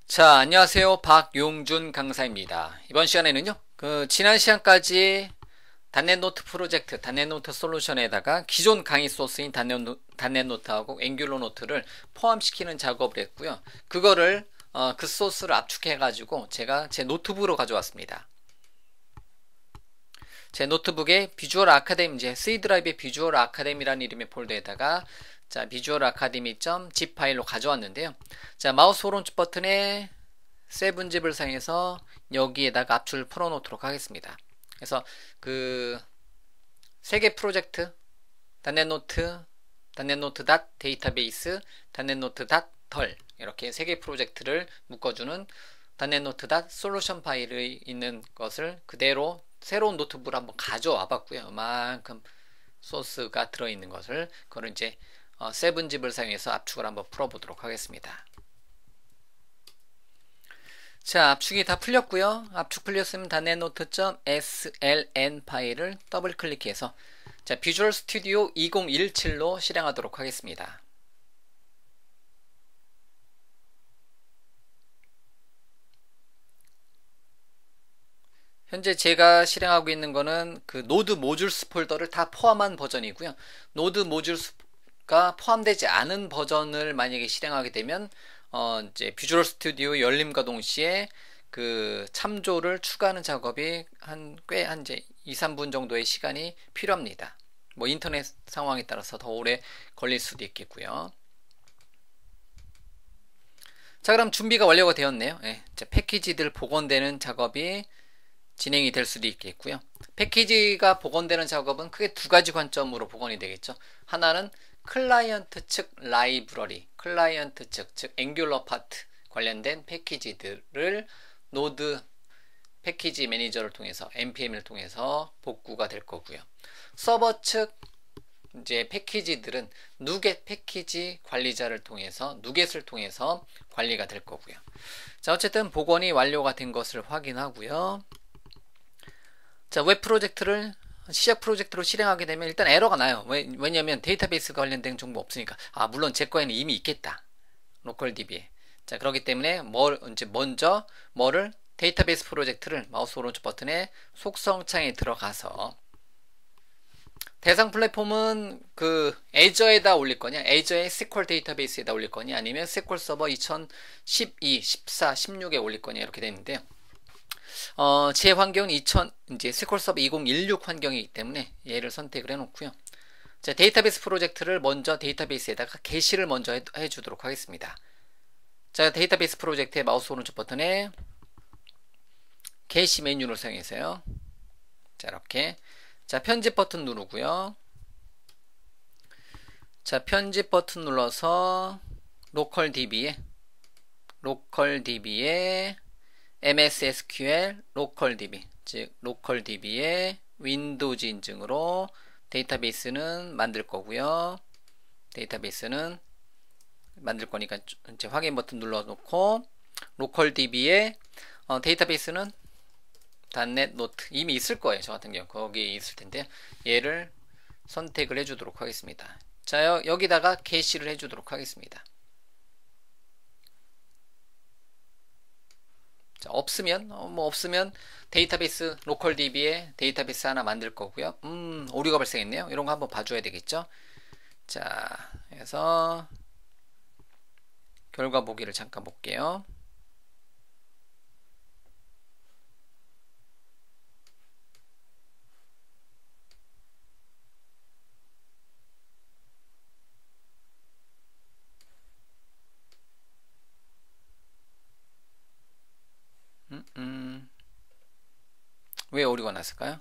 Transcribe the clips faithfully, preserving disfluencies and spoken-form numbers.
자, 안녕하세요. 박용준 강사입니다. 이번 시간에는요, 그, 지난 시간까지 단넷노트 프로젝트, 단넷노트 솔루션에다가 기존 강의 소스인 단넷노, 단넷노트하고 앵귤러 노트를 포함시키는 작업을 했고요. 그거를, 어, 그 소스를 압축해가지고 제가 제 노트북으로 가져왔습니다. 제 노트북에 비주얼 아카데미, 이제 C 드라이브의 비주얼 아카데미라는 이름의 폴더에다가 자, 비주얼 아카데미.zip 파일로 가져왔는데요. 자, 마우스 오른쪽 버튼에 세븐집을 사용해서 여기에다가 압축을 풀어놓도록 하겠습니다. 그래서 그 세 개 프로젝트, 단넷노트, 단넷노트 닷 데이터베이스, 단넷노트 닷 덜 이렇게 세 개 프로젝트를 묶어주는 단넷노트 닷 솔루션 파일이 있는 것을 그대로 새로운 노트북을 한번 가져와 봤고요. 이만큼 소스가 들어있는 것을 그걸 이제 어, 세븐집을 사용해서 압축을 한번 풀어보도록 하겠습니다. 자, 압축이 다 풀렸고요. 압축 풀렸으면 단넷노트.sln 파일을 더블 클릭해서 자, 비주얼 스튜디오 이천십칠로 실행하도록 하겠습니다. 현재 제가 실행하고 있는 거는 그 노드 모듈스 폴더를 다 포함한 버전이고요. 노드 모듈스가 포함되지 않은 버전을 만약에 실행하게 되면 어 이제 비주얼 스튜디오 열림과 동시에 그 참조를 추가하는 작업이 한 꽤 한 이제 이, 삼 분 정도의 시간이 필요합니다. 뭐 인터넷 상황에 따라서 더 오래 걸릴 수도 있겠고요. 자, 그럼 준비가 완료가 되었네요. 예, 이제 패키지들 복원되는 작업이 진행이 될 수도 있겠고요. 패키지가 복원되는 작업은 크게 두 가지 관점으로 복원이 되겠죠. 하나는 클라이언트 측 라이브러리, 클라이언트 측, 즉 앵귤러 파트 관련된 패키지들을 노드 패키지 매니저를 통해서 엔피엠을 통해서 복구가 될 거고요. 서버 측 이제 패키지들은 누겟 패키지 관리자를 통해서 누겟을 통해서 관리가 될 거고요. 자, 어쨌든 복원이 완료가 된 것을 확인하고요. 자, 웹 프로젝트를 시작 프로젝트로 실행하게 되면 일단 에러가 나요. 왜, 왜냐면 데이터베이스 관련된 정보 없으니까. 아, 물론 제 거에는 이미 있겠다. 로컬 디비에. 자, 그렇기 때문에 뭘 이제 먼저 뭐를 데이터베이스 프로젝트를 마우스 오른쪽 버튼에 속성창에 들어가서 대상 플랫폼은 그 애저에다 올릴 거냐, 애저의 에스큐엘 데이터베이스에다 올릴 거냐, 아니면 에스큐엘 서버 이천십이, 십사, 십육에 올릴 거냐 이렇게 되는데요. 어, 제 환경은 이천 이제 에스큐엘 서버 이천십육 환경이기 때문에 얘를 선택을 해놓고요. 자, 데이터베이스 프로젝트를 먼저 데이터베이스에다가 게시를 먼저 해, 해주도록 하겠습니다. 자, 데이터베이스 프로젝트의 마우스 오른쪽 버튼에 게시 메뉴를 사용해서요. 자, 이렇게 자, 편집 버튼 누르고요. 자, 편집 버튼 눌러서 로컬 디비에 로컬 디비에 엠에스 에스큐엘 로컬 디비, 즉 로컬 디비의 윈도우즈 인증으로 데이터베이스는 만들 거고요. 데이터베이스는 만들 거니까 이제 확인 버튼 눌러 놓고 로컬 디비의 어, 데이터베이스는 단넷노트 이미 있을 거예요. 저 같은 경우 거기에 있을 텐데 얘를 선택을 해 주도록 하겠습니다. 자, 여기다가 게시를 해 주도록 하겠습니다. 자, 없으면 어, 뭐 없으면 데이터베이스 로컬 디비에 데이터베이스 하나 만들 거고요. 음, 오류가 발생했네요. 이런 거 한번 봐줘야 되겠죠. 자, 그래서 결과 보기를 잠깐 볼게요. 음, 음. 왜 오류가 났을까요?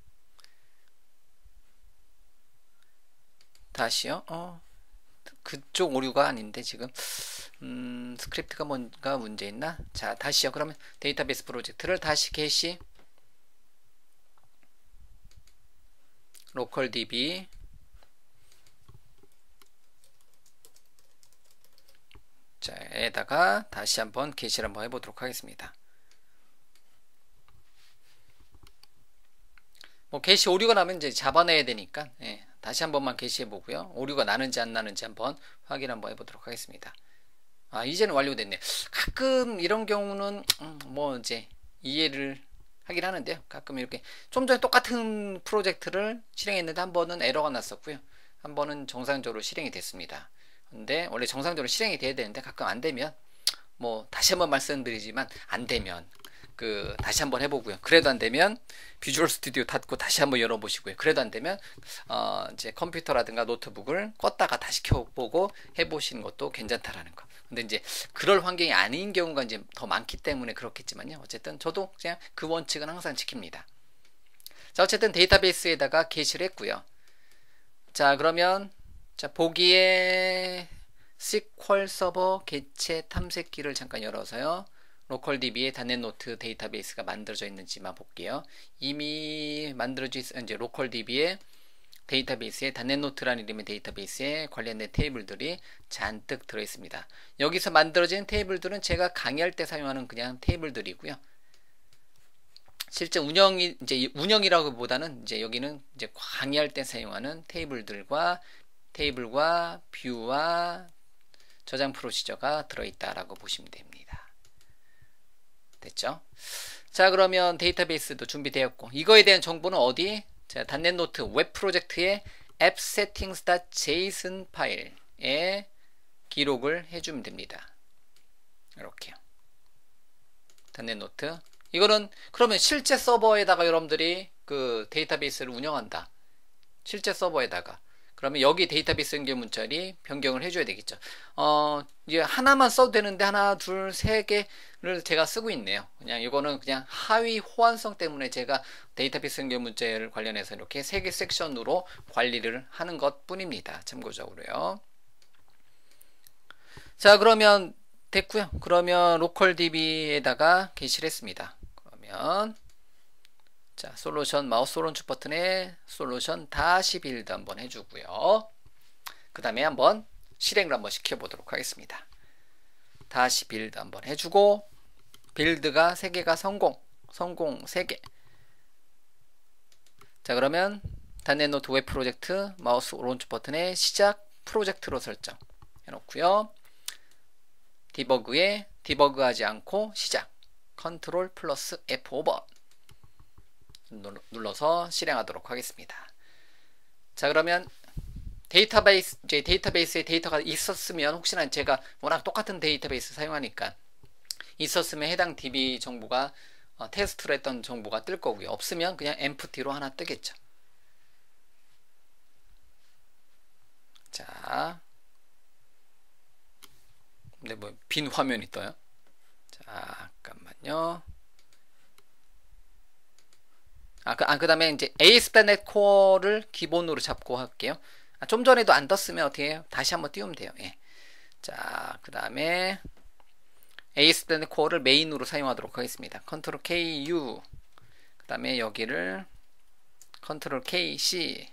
다시요? 어, 그쪽 오류가 아닌데 지금 음, 스크립트가 뭔가 문제 있나? 자, 다시요. 그러면 데이터베이스 프로젝트를 다시 게시 로컬 디비 자, 에다가 다시 한번 게시를 한번 해보도록 하겠습니다. 뭐 게시 오류가 나면 이제 잡아내야 되니까 예, 다시 한 번만 게시해 보고요. 오류가 나는지 안 나는지 한번 확인 한번 해보도록 하겠습니다. 아, 이제는 완료됐네. 가끔 이런 경우는 음, 뭐 이제 이해를 하긴 하는데요. 가끔 이렇게 좀 전에 똑같은 프로젝트를 실행했는데 한 번은 에러가 났었고요. 한 번은 정상적으로 실행이 됐습니다. 근데 원래 정상적으로 실행이 돼야 되는데 가끔 안 되면 뭐 다시 한번 말씀드리지만 안 되면 그 다시 한번 해보고요. 그래도 안 되면 비주얼 스튜디오 닫고 다시 한번 열어보시고요. 그래도 안 되면 어 이제 컴퓨터라든가 노트북을 껐다가 다시 켜보고 해보시는 것도 괜찮다라는 거. 근데 이제 그럴 환경이 아닌 경우가 이제 더 많기 때문에 그렇겠지만요. 어쨌든 저도 그냥 그 원칙은 항상 지킵니다. 자, 어쨌든 데이터베이스에다가 게시를 했고요. 자, 그러면 자 보기에 에스큐엘 서버 개체 탐색기를 잠깐 열어서요. 로컬디비에 닷넷노트 데이터베이스가 만들어져 있는지만 볼게요. 이미 만들어져 있, 이제 로컬디비에 데이터베이스에 닷넷노트라는 이름의 데이터베이스에 관련된 테이블들이 잔뜩 들어 있습니다. 여기서 만들어진 테이블들은 제가 강의할 때 사용하는 그냥 테이블들이고요. 실제 운영이 이제 운영이라고보다는 이제 여기는 이제 강의할 때 사용하는 테이블들과 테이블과 뷰와 저장 프로시저가 들어있다라고 보시면 됩니다. 됐죠? 자, 그러면 데이터베이스도 준비되었고 이거에 대한 정보는 어디? 자, 닷넷노트 웹 프로젝트의 appsettings.json 파일에 기록을 해주면 됩니다. 이렇게요. 닷넷노트. 이거는 그러면 실제 서버에다가 여러분들이 그 데이터베이스를 운영한다. 실제 서버에다가. 그러면 여기 데이터베이스 연결 문자리 변경을 해줘야 되겠죠. 어, 이제 하나만 써도 되는데 하나, 둘, 세 개를 제가 쓰고 있네요. 그냥 이거는 그냥 하위 호환성 때문에 제가 데이터베이스 연결 문자를 관련해서 이렇게 세 개 섹션으로 관리를 하는 것 뿐입니다. 참고적으로요. 자, 그러면 됐고요. 그러면 로컬디비에다가 게시를 했습니다. 그러면 자, 솔루션 마우스 오른쪽 버튼에 솔루션 다시 빌드 한번 해주고요. 그 다음에 한번 실행을 한번 시켜보도록 하겠습니다. 다시 빌드 한번 해주고 빌드가 세 개가 성공, 성공 세 개. 자, 그러면 닷넷노트 웹 프로젝트 마우스 오른쪽 버튼에 시작 프로젝트로 설정 해놓고요. 디버그에 디버그하지 않고 시작 컨트롤 플러스 에프 오 번 눌러서 실행하도록 하겠습니다. 자, 그러면 데이터베이스, 이제 데이터베이스에 데이터가 있었으면 혹시나 제가 워낙 똑같은 데이터베이스 사용하니까 있었으면 해당 디비 정보가 어, 테스트로 했던 정보가 뜰 거고요. 없으면 그냥 엠프티로 하나 뜨겠죠. 자, 근데 뭐 빈 화면이 떠요. 자, 잠깐만요. 아, 그, 아, 그 다음에 이제 에이에스피넷 코어를 기본으로 잡고 할게요. 아, 좀 전에도 안 떴으면 어떻게 해요? 다시 한번 띄우면 돼요. 예. 자, 그 다음에 에이에스피넷 코어를 메인으로 사용하도록 하겠습니다. 컨트롤 케이 유. 그 다음에 여기를 컨트롤 케이 씨.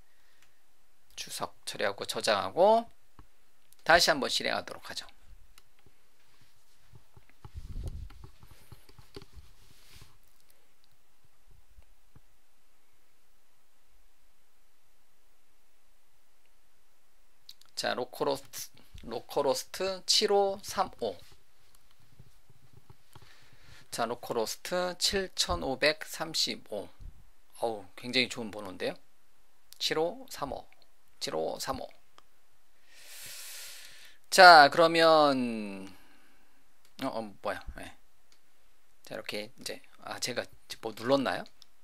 주석 처리하고 저장하고 다시 한번 실행하도록 하죠. 자, 로컬호스트, 로컬호스트 칠오삼오. 자, 로컬호스트 칠천오백삼십오. 어우, 굉장히 좋은 번호인데요. 칠오삼오. 칠오삼오. 자, 그러면, 어, 어 뭐야. 네. 자, 이렇게 이제, 아, 제가 뭐 눌렀나요?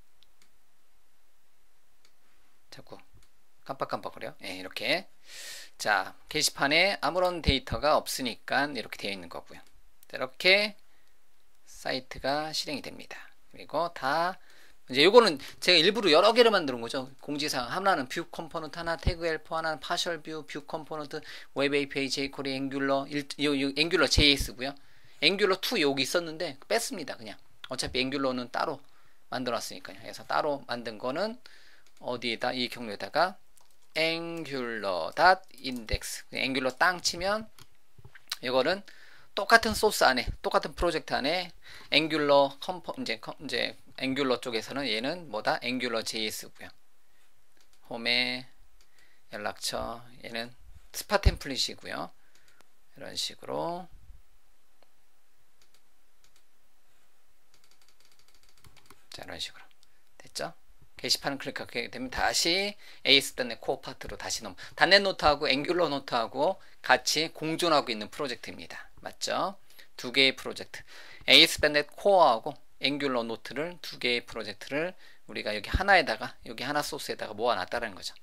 자꾸 깜빡깜빡거려요. 네, 이렇게. 자, 게시판에 아무런 데이터가 없으니까 이렇게 되어 있는 거고요. 자, 이렇게 사이트가 실행이 됩니다. 그리고 다 이제 요거는 제가 일부러 여러 개를 만드는 거죠. 공지사항 하나는 뷰 컴포넌트, 하나 태그 헬퍼, 하나는 파셜 뷰, 뷰 컴포넌트, 웹 에이피아이, jQuery, 앵귤러, 앵귤러 제이에스고요. 앵귤러 투 여기 있었는데 뺐습니다. 그냥 어차피 앵귤러는 따로 만들어놨으니까요. 그래서 따로 만든 거는 어디에다 이 경로에다가 angular.index angular 땅 치면 이거는 똑같은 소스 안에 똑같은 프로젝트 안에 angular 컴포 이제 이제 angular 쪽에서는 얘는 뭐다 angular 제이에스고요. 홈에 연락처 얘는 스파 템플릿이고요. 이런 식으로 자 이런 식으로 됐죠? 게시판을 클릭하게 되면 다시 에이에스닷넷 코어 파트로 다시 넘 닷넷 노트하고 앵귤러 노트하고 같이 공존하고 있는 프로젝트입니다. 맞죠? 두 개의 프로젝트 에이에스닷넷 코어하고 앵귤러 노트를 두 개의 프로젝트를 우리가 여기 하나에다가 여기 하나 소스에다가 모아놨다는 거죠.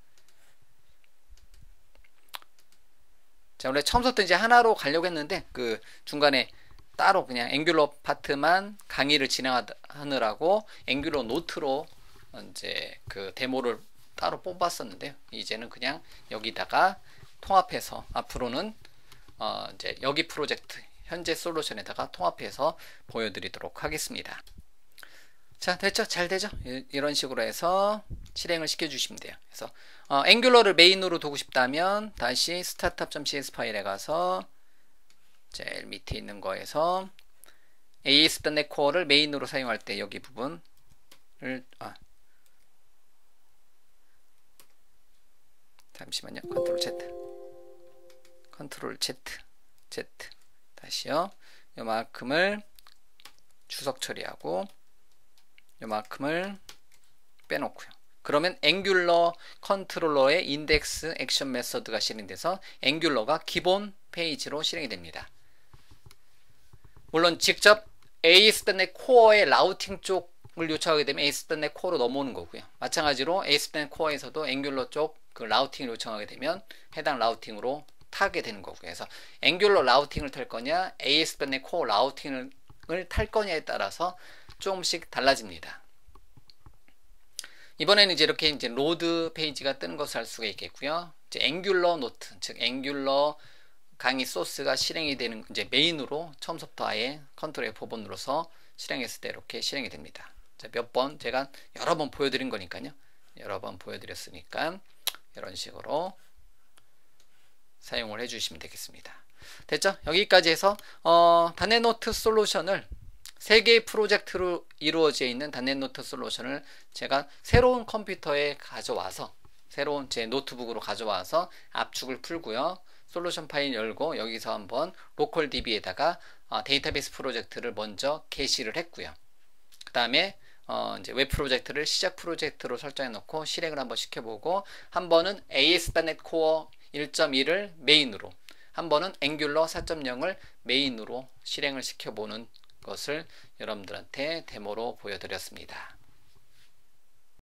자 원래 처음부터 이제 하나로 가려고 했는데 그 중간에 따로 그냥 앵귤러 파트만 강의를 진행하느라고 앵귤러 노트로 이제 그 데모를 따로 뽑았었는데요. 이제는 그냥 여기다가 통합해서 앞으로는 어 이제 여기 프로젝트 현재 솔루션에다가 통합해서 보여드리도록 하겠습니다. 자 됐죠? 잘 되죠? 이런 식으로 해서 실행을 시켜주시면 돼요. 그래서 어, 앵귤러를 메인으로 두고 싶다면 다시 스타트업.cs 파일에 가서 제일 밑에 있는 거에서 에이에스닷넷 코어를 메인으로 사용할 때 여기 부분을 아, 잠시만요. 컨트롤 Z 컨트롤 Z Z 다시요. 요만큼을 주석 처리하고 요만큼을 빼놓고요. 그러면 앵귤러 컨트롤러의 인덱스 액션 메서드가 실행돼서 앵귤러가 기본 페이지로 실행이 됩니다. 물론 직접 에이에스닷넷 코어의 라우팅 쪽을 요청하게 되면 에이에스닷넷 코어로 넘어오는 거고요. 마찬가지로 에이에스닷넷 코어에서도 앵귤러 쪽 그 라우팅을 요청하게 되면 해당 라우팅으로 타게 되는 거고요. 그래서 앵귤러 라우팅을 탈 거냐 에이에스닷넷 코어 라우팅을 탈 거냐에 따라서 조금씩 달라집니다. 이번에는 이제 이렇게 이제 로드 페이지가 뜨는 것을 알 수가 있겠고요. 이제 앵귤러 노트, 즉 앵귤러 강의 소스가 실행이 되는 이제 메인으로 처음부터 아예 컨트롤 에프 번 눌러서 실행했을 때 이렇게 실행이 됩니다. 몇 번 제가 여러 번 보여드린 거니까요. 여러 번 보여드렸으니까 이런 식으로 사용을 해주시면 되겠습니다. 됐죠? 여기까지 해서 어, 닷넷 노트 솔루션을 세 개의 프로젝트로 이루어져 있는 닷넷 노트 솔루션을 제가 새로운 컴퓨터에 가져와서 새로운 제 노트북으로 가져와서 압축을 풀고요. 솔루션 파일 열고 여기서 한번 로컬 디비에다가 어, 데이터베이스 프로젝트를 먼저 게시를 했고요. 그 다음에 어, 이제 웹 프로젝트를 시작 프로젝트로 설정해 놓고 실행을 한번 시켜보고 한 번은 에이에스닷넷 코어 일 점 일을 메인으로 한 번은 앵귤러 사 점 영을 메인으로 실행을 시켜보는 것을 여러분들한테 데모로 보여드렸습니다.